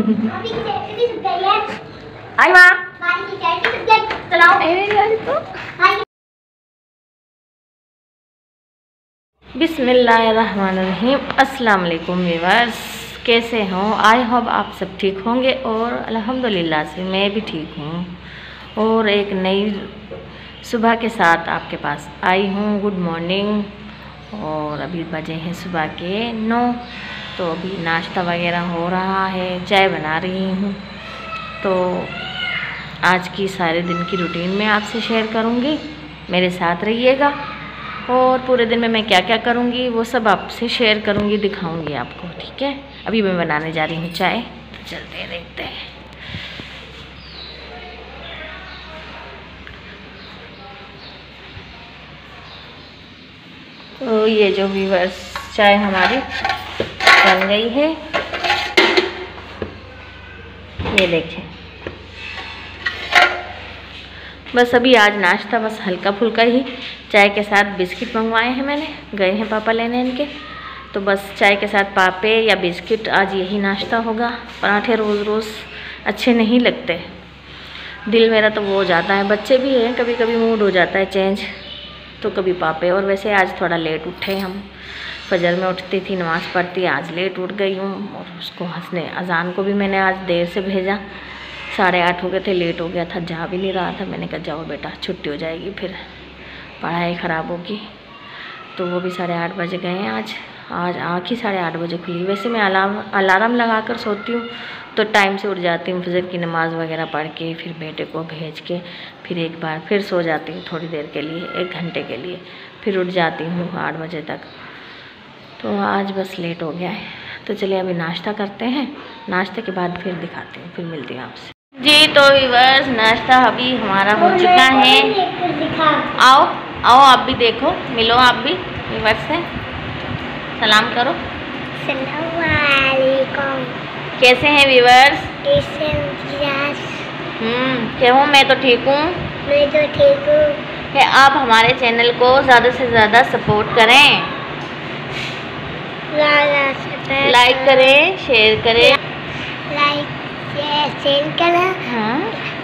आई माँ चलाओ। बिस्मिल्लाहिर्रहमानिर्रहीम। अस्सलाम वालेकुम व्यूअर्स, कैसे हों? आई होप आप सब ठीक होंगे और अल्हम्दुलिल्लाह से मैं भी ठीक हूँ और एक नई सुबह के साथ आपके पास आई हूँ। Good morning. और अभी बजे हैं सुबह के 9, तो अभी नाश्ता वगैरह हो रहा है, चाय बना रही हूँ। तो आज की सारे दिन की रूटीन में आपसे शेयर करूँगी, मेरे साथ रहिएगा। और पूरे दिन में मैं क्या क्या करूँगी वो सब आपसे शेयर करूँगी, दिखाऊँगी आपको, ठीक है। अभी मैं बनाने जा रही हूँ चाय, तो चलते देखते हैं। तो ये जो व्यूअर्स चाय हमारी बन गई है, ये देखें। बस अभी आज नाश्ता बस हल्का फुल्का ही, चाय के साथ बिस्किट मंगवाए हैं मैंने, गए हैं पापा लेने इनके, तो बस चाय के साथ पापे या बिस्किट, आज यही नाश्ता होगा। पराठे रोज़ रोज़ अच्छे नहीं लगते, दिल मेरा तो वो हो जाता है। बच्चे भी हैं, कभी कभी मूड हो जाता है चेंज, तो कभी पापे। और वैसे आज थोड़ा लेट उठे हम, फजर में उठती थी, नमाज़ पढ़ती, आज लेट उठ गई हूँ। और उसको हंसने अजान को भी मैंने आज देर से भेजा, 8:30 हो गए थे, लेट हो गया था, जा भी नहीं रहा था। मैंने कहा जाओ बेटा, छुट्टी हो जाएगी, फिर पढ़ाई ख़राब होगी। तो वो भी 8:30 बजे गए हैं। आज आँख ही 8:30 बजे खुली। वैसे मैं अलार्म लगा कर सोती हूँ तो टाइम से उठ जाती हूँ, फजर की नमाज़ वगैरह पढ़ के, फिर बेटे को भेज के फिर एक बार फिर सो जाती हूँ थोड़ी देर के लिए, 1 घंटे के लिए, फिर उठ जाती हूँ 8 बजे तक। तो आज बस लेट हो गया है। तो चलिए अभी नाश्ता करते हैं, नाश्ते के बाद फिर दिखाती हूँ, फिर मिलती हूँ आपसे जी। तो व्यूअर्स नाश्ता अभी हमारा हो चुका है। आओ आओ, आप भी देखो, मिलो आप भी व्यूअर्स से, सलाम करो। अस्सलाम वालेकुम। कैसे हैं व्यूअर्स? क्यों? मैं तो ठीक हूँ। मैं तो ठीक हूँ। आप हमारे चैनल को ज़्यादा से ज़्यादा सपोर्ट करें, लाइक करें, शेयर करें। लाइक शेयर करें। हाँ,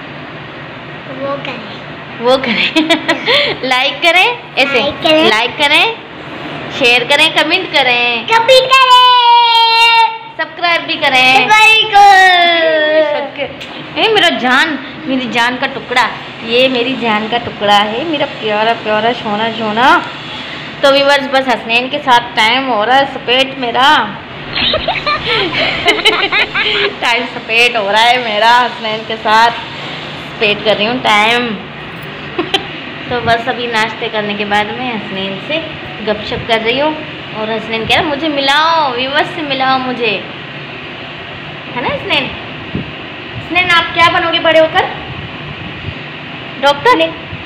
वो करें लाइक करें, ऐसे लाइक करें, शेयर करें, कमेंट करें, सब्सक्राइब भी करें। मेरी जान का टुकड़ा, ये मेरी जान का टुकड़ा है, मेरा प्यारा प्यारा सोना सोना। तो व्यूअर्स बस हसनैन के साथ टाइम हो रहा है स्पेट मेरा टाइम स्पेट हो रहा है मेरा, हसनैन के साथ स्पेट कर रही हूँ टाइम तो बस अभी नाश्ते करने के बाद मैं हसनैन से गपशप कर रही हूँ। और हसनैन कह रहा मुझे मिलाओ, व्यूअर्स से मिलाओ मुझे, है ना हसनैन? हसनैन आप क्या बनोगे बड़े होकर? डॉक्टर?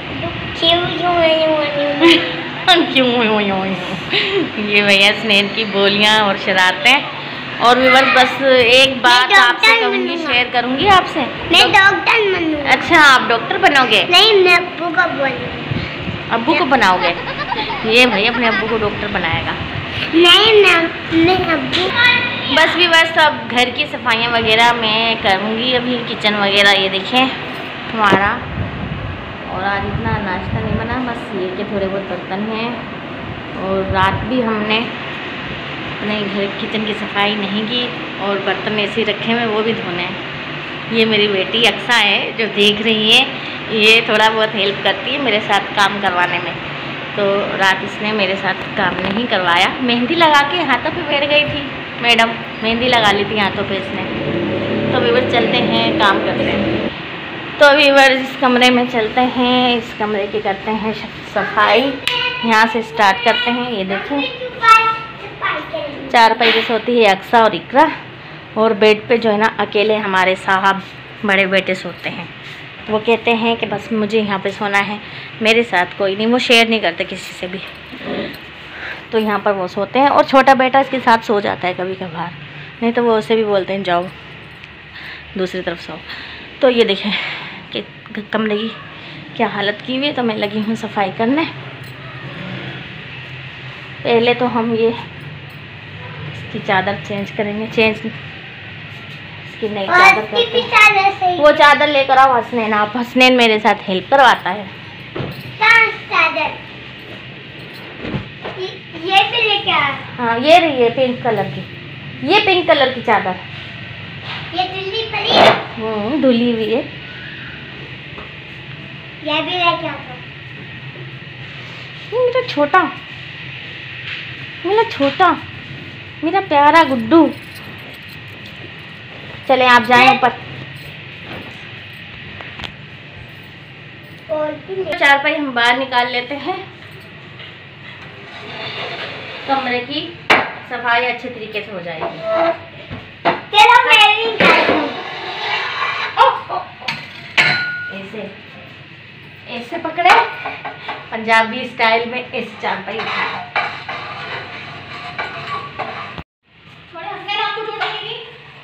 ये भैया हसनैन की बोलियां और शरारतें। और व्यूअर्स बस एक बात आपसे कहूँगी, शेयर करूँगी आपसे, मैं डॉक्टर बनूंगा। अच्छा आप डॉक्टर बनोगे? नहीं, मैं अब्बू को बनूंगा। अब्बू को बनाओगे? ये भाई अपने अब्बू को डॉक्टर बनाएगा। नहीं अब्बू। बस भी बस अब घर की सफाइयाँ वगैरह मैं करूँगी अभी, किचन वगैरह ये देखें हमारा। और आज इतना नाश्ता नहीं बना, बस ये के थोड़े बहुत बर्तन हैं। और रात भी हमने अपने घर किचन की सफाई नहीं की, और बर्तन ऐसे ही रखे हुए, वो भी धोने हैं। ये मेरी बेटी अक्सा है जो देख रही है, ये थोड़ा बहुत हेल्प करती है मेरे साथ काम करवाने में। तो रात इसने मेरे साथ काम नहीं करवाया, मेहंदी लगा के हाथों पे बैठ गई थी मैडम, मेहंदी लगा ली थी हाथों पे इसने। तो व्यूअर्स चलते हैं, काम करते हैं। तो व्यूअर्स इस कमरे में चलते हैं, इस कमरे की करते हैं सफाई, यहाँ से स्टार्ट करते हैं। ये देखें 4 पे सोती है अक्सा और इकरा, और बेड पे जो है ना अकेले हमारे साहब बड़े बेटे सोते हैं। वो कहते हैं कि बस मुझे यहाँ पे सोना है, मेरे साथ कोई नहीं, वो शेयर नहीं करते किसी से भी, तो यहाँ पर वो सोते हैं। और छोटा बेटा इसके साथ सो जाता है कभी कभार, नहीं तो वो उसे भी बोलते हैं जाओ दूसरी तरफ सो। तो ये देखें कि कमरे की क्या हालत की हुई है। तो मैं लगी हूँ सफाई करने। पहले तो हम ये इसकी चादर चेंज करेंगे, इसकी इसकी नई चादर करते हैं। वो चादर लेकर आओ हसनैन, आप हसनैन मेरे साथ हेल्प करवाता है। चादर ये भी लेके आ। हाँ ये रही है पिंक कलर की, ये पिंक कलर की चादर, ये धुली पड़ी। धुली हुई है। ये भी लेके आ। मेरा छोटा, मेरा छोटा, मेरा प्यारा गुड्डू। चले आप जाएं ऊपर। चारपाई हम बाहर निकाल लेते हैं। कमरे की सफाई अच्छे तरीके से हो जाएगी। चलो मैं भी ऐसे ऐसे पकड़े, पंजाबी स्टाइल में ऐसे चारपाई उठाए। थोड़े हंसने ना, आपको चोट लगेगी।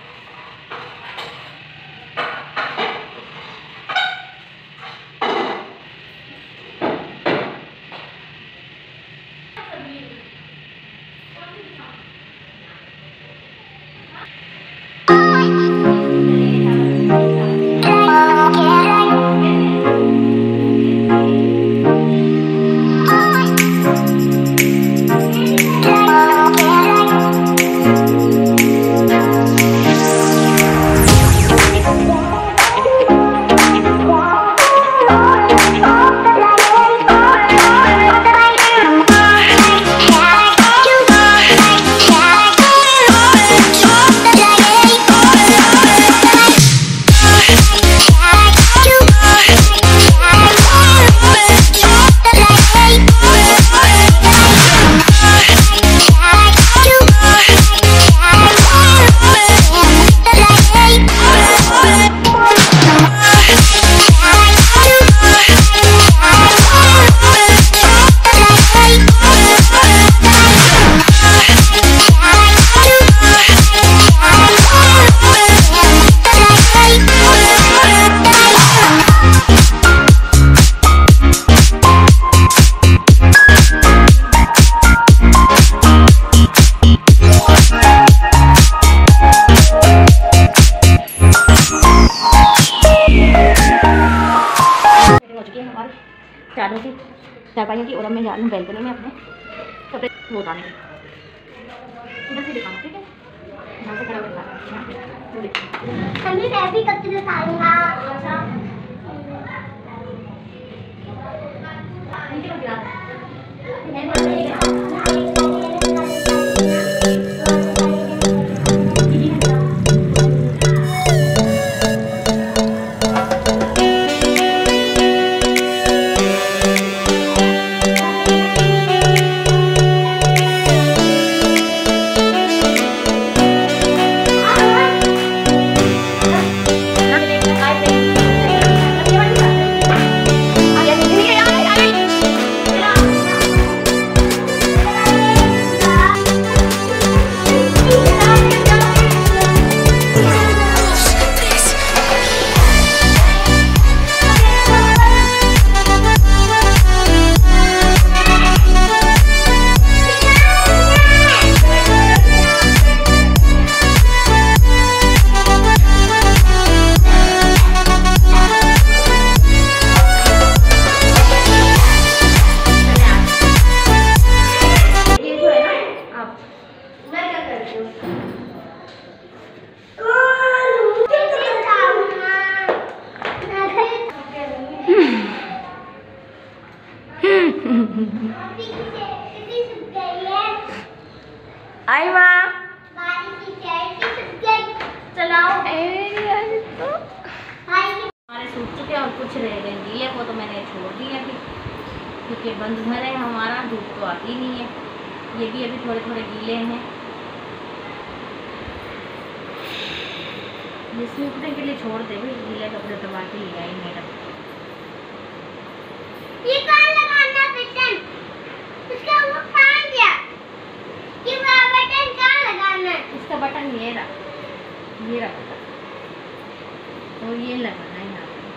चारों की चारपाइयों की, और अब मैं जा रही हूँ बैल्कनी में अपने कपड़े वो उतारने के। इधर से दिखाऊँ, ठीक है? यहाँ से खड़ा होकर मैं भी कपड़े उतारूंगा। आई माँ चलाओ। हमारे सूख चुके और कुछ रह गए गीले को तो मैंने छोड़ दिया कि क्योंकि बंद घर है हमारा, धूप तो आती नहीं है। ये भी अभी थोड़े थोड़े गीले हैं, ये सूखने के लिए छोड़ दे भाई, गीले कपड़े तो बाकी ले आई मेरा। ये कहाँ लगाना बटन? उसका वो कहाँ गया? ये बटन कहाँ लगाना? इसका बटन ये रहा बटन, तो ये लगाना है यहाँ पे,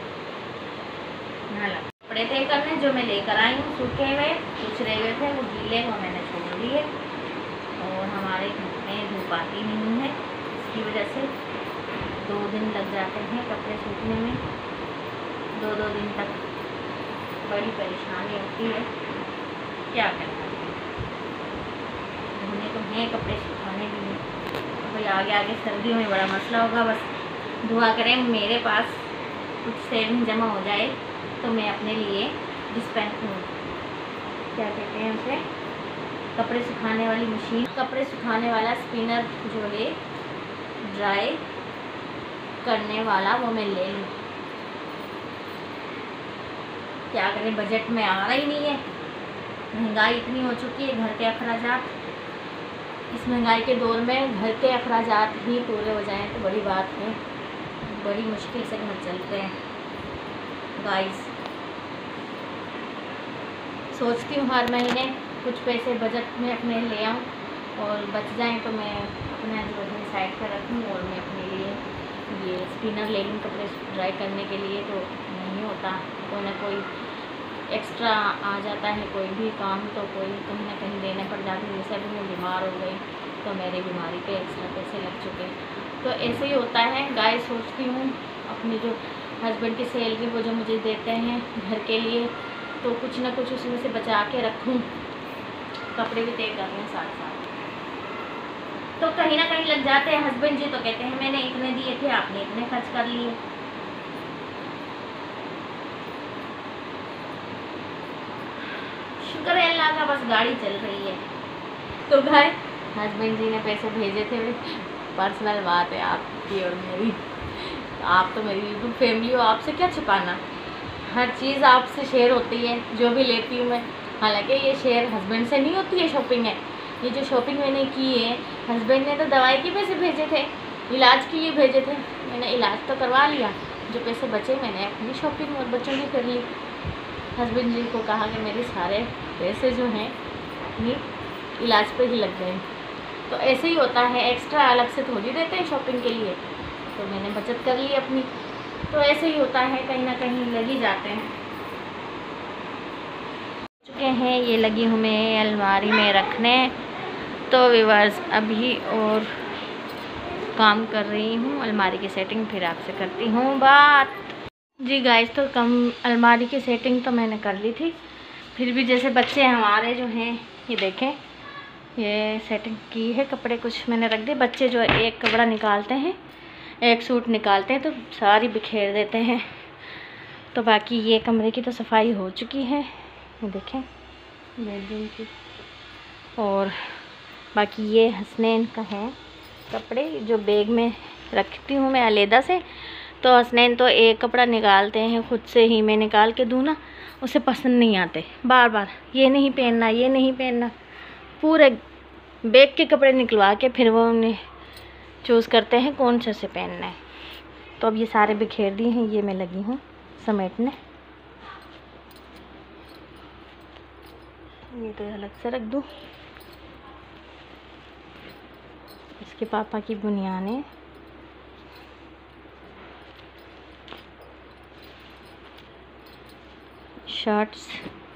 यहाँ लगा। कपड़े तय करने जो मैं लेकर आई हूँ सूखे हुए, कुछ रह गए थे वो गीले को मैंने छोड़ दिए, और हमारे घर में धूप आती नहीं है इसकी वजह से 2 दिन लग जाते हैं कपड़े सूखने में, 2 दिन तक बड़ी परेशानी होती है। क्या करें, धोने को हैं कपड़े, सुखाने भी हैं। भाई आगे आगे सर्दियों में बड़ा मसला होगा। बस दुआ करें मेरे पास कुछ सेविंग जमा हो जाए तो मैं अपने लिए क्या कहते हैं उसे, कपड़े सुखाने वाली मशीन, कपड़े सुखाने वाला स्पिनर जो है ड्राई करने वाला, वो मैं ले लूँ। क्या करें, बजट में आ रहा ही नहीं है। महंगाई इतनी हो चुकी है, घर के अखराजात, इस महंगाई के दौर में घर के अखराजात ही पूरे हो जाएं तो बड़ी बात है। बड़ी मुश्किल से घर चलते हैं गाइस। सोचती हूँ हर महीने कुछ पैसे बजट में अपने ले आऊँ और बच जाएं तो मैं अपना जो है साइड पर रखूँ और मैं अपने लिए ये स्पिनर ले लूँ कपड़े ड्राई करने के लिए। तो नहीं होता, कोई ना कोई एक्स्ट्रा आ जाता है, कोई भी काम तो कोई कहीं ना कहीं देने पड़ जाते हैं। जैसे अभी मैं बीमार हो गई तो मेरी बीमारी पे एक्स्ट्रा पैसे लग चुके, तो ऐसे ही होता है गाइस। सोचती हूँ अपनी जो हस्बैंड की सैलरी वो जो मुझे देते हैं घर के लिए, तो कुछ ना कुछ उसमें से बचा के रखूँ, कपड़े भी तय कर लें साथ साथ। तो कहीं ना कहीं लग जाते हैं हस्बैंड जी, तो कहते हैं मैंने इतने दिए थे, आपने इतने खर्च कर लिए। शुक्र है अल्लाह का, बस गाड़ी चल रही है। तो भाई हस्बैंड जी ने पैसे भेजे थे, पर्सनल बात है आपकी और मेरी। आप तो मेरी यूट्यूब फैमिली हो, आपसे क्या छुपाना, हर चीज़ आपसे शेयर होती है जो भी लेती हूँ मैं। हालांकि ये शेयर हस्बैंड से नहीं होती है, शॉपिंग है। ये जो शॉपिंग मैंने की है, हस्बैंड ने तो दवाई के पैसे भेजे थे, इलाज के लिए भेजे थे, मैंने इलाज तो करवा लिया। जो पैसे बचे मैंने अपनी शॉपिंग और बच्चों की कर ली। हस्बैंड जी को कहा कि मेरे सारे पैसे जो हैं ये इलाज पे ही लग गए। तो ऐसे ही होता है, एक्स्ट्रा अलग से थोड़ी देते हैं शॉपिंग के लिए, तो मैंने बचत कर ली अपनी। तो ऐसे ही होता है, कहीं ना कहीं लग ही जाते हैं। चुके हैं ये लगी हूँ मैं अलमारी में रखने। तो व्यूअर्स अभी और काम कर रही हूँ अलमारी की सेटिंग, फिर आपसे करती हूँ बात। जी गाइस, तो कम अलमारी की सेटिंग तो मैंने कर ली थी, फिर भी जैसे बच्चे हमारे जो हैं, ये देखें ये सेटिंग की है, कपड़े कुछ मैंने रख दिए। बच्चे जो एक कपड़ा निकालते हैं, एक सूट निकालते हैं तो सारी बिखेर देते हैं। तो बाकी ये कमरे की तो सफाई हो चुकी है, ये देखें बेडरूम की। और बाकी ये हसनैन का है कपड़े जो बैग में रखती हूँ मैं अलहदा से। तो हसनैन तो एक कपड़ा निकालते हैं, खुद से ही मैं निकाल के दूँ ना, उसे पसंद नहीं आते, बार बार ये नहीं पहनना, ये नहीं पहनना। पूरे बैग के कपड़े निकलवा के फिर वो उन्हें चूज़ करते हैं कौन से पहनना है। तो अब ये सारे बिखेर दिए हैं, ये मैं लगी हूँ समेटने। ये तो अलग से रख दूँ। इसके पापा की बुनियानें, शर्ट्स।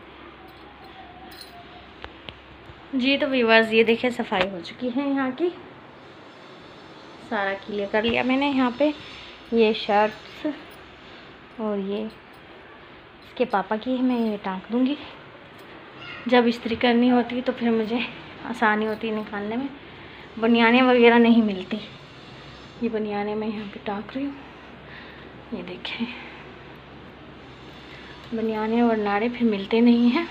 जी तो व्यूअर्स ये देखिए सफाई हो चुकी है यहाँ की, सारा क्लियर कर लिया मैंने। यहाँ पे ये शर्ट्स और ये इसके पापा की है, मैं ये टाँक दूँगी। जब इस्त्री करनी होती तो फिर मुझे आसानी होती निकालने में, बनियानें वगैरह नहीं मिलती। ये बनियानें मैं यहाँ पे टाँक रही हूँ, ये देखें बनियानें और नाड़े फिर मिलते नहीं हैं।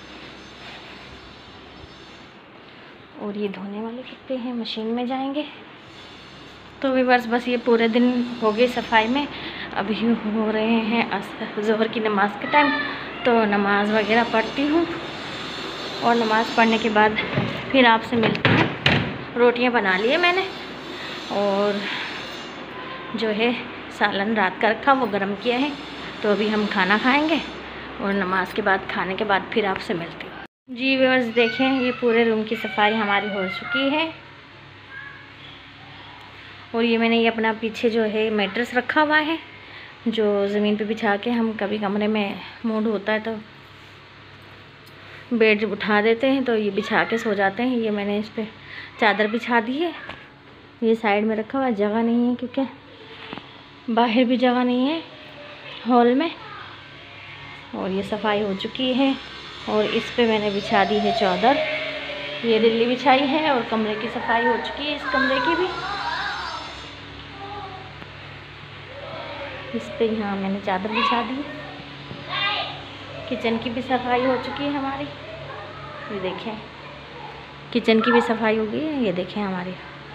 और ये धोने वाले कपड़े हैं, मशीन में जाएंगे। तो भी बस ये पूरे दिन हो गए सफाई में। अभी हो रहे हैं ज़ोहर की नमाज़ के टाइम, तो नमाज़ वगैरह पढ़ती हूँ और नमाज़ पढ़ने के बाद फिर आपसे मिलती हूँ। रोटियाँ बना लिए मैंने और जो है सालन रात का रखा वो गर्म किया है। तो अभी हम खाना खाएंगे और नमाज के बाद खाने के बाद फिर आपसे मिलती हूँ। जी व्यूअर्स देखें ये पूरे रूम की सफाई हमारी हो चुकी है। और ये मैंने ये अपना पीछे जो है मैट्रेस रखा हुआ है, जो ज़मीन पे बिछा के हम कभी कमरे में मूड होता है तो बेड उठा देते हैं, तो ये बिछा के सो जाते हैं। ये मैंने इस पर चादर बिछा दी है, ये साइड में रखा हुआ, जगह नहीं है क्योंकि बाहर भी जगह नहीं है हॉल में। और ये सफाई हो चुकी है और इस पे मैंने बिछा दी है चादर। ये दिल्ली बिछाई है और कमरे की सफाई हो चुकी है, इस कमरे की भी। इस पे यहाँ मैंने चादर बिछा दी। किचन की भी सफाई हो चुकी है हमारी, ये देखें। किचन की भी सफाई हो गई है, ये देखें हमारी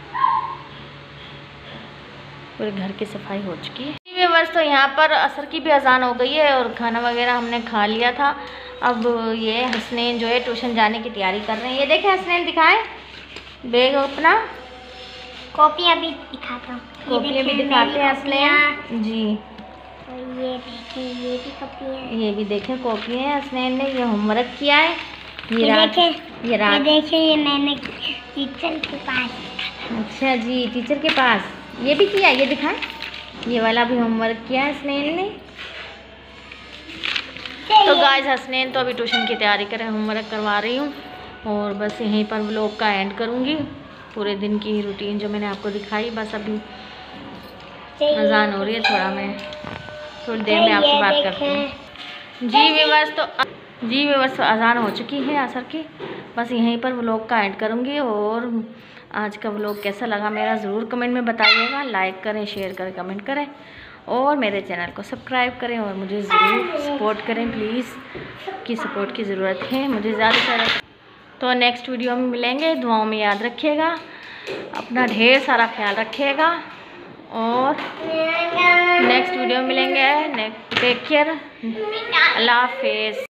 पूरे घर की सफाई हो चुकी है। बस तो यहाँ पर असर की भी अजान हो गई है और खाना वगैरह हमने खा लिया था। अब ये हसनैन जो है ट्यूशन जाने की तैयारी कर रहे हैं। ये देखें हसनैन, दिखाएं बैग अपना। कॉपियाँ भी दिखाता हूँ, कॉपियाँ भी दिखाते हैं हसनैन जी। ये देखें, ये भी कॉपी है। ये भी देखें कॉपी है। हसनैन ने ये होमवर्क किया है। ये देखें, ये देखें, ये मैंने टीचर के पास। अच्छा जी, टीचर के पास ये भी किया, ये दिखाएं। ये वाला भी होमवर्क किया है हसनैन ने। तो गाइस हसनैन तो अभी ट्यूशन की तैयारी करें, होमवर्क करवा रही हूँ। और बस यहीं पर व्लॉग का एंड करूँगी। पूरे दिन की रूटीन जो मैंने आपको दिखाई, बस अभी अजान हो रही है, थोड़ी देर में आपसे बात करती हूँ। जी व्यूअर्स तो अजान हो चुकी है असर की। बस यहीं पर व्लॉग का एंड करूँगी। और आज का व्लॉग कैसा लगा मेरा ज़रूर कमेंट में बताइएगा। लाइक करें, शेयर करें, कमेंट करें और मेरे चैनल को सब्सक्राइब करें और मुझे ज़रूर सपोर्ट करें। प्लीज़ की सपोर्ट की ज़रूरत है मुझे ज़्यादा से ज़्यादा। तो नेक्स्ट वीडियो में मिलेंगे, दुआओं में याद रखिएगा, अपना ढेर सारा ख्याल रखिएगा और नेक्स्ट वीडियो में मिलेंगे। टेक केयर, अल्लाह हाफिज़।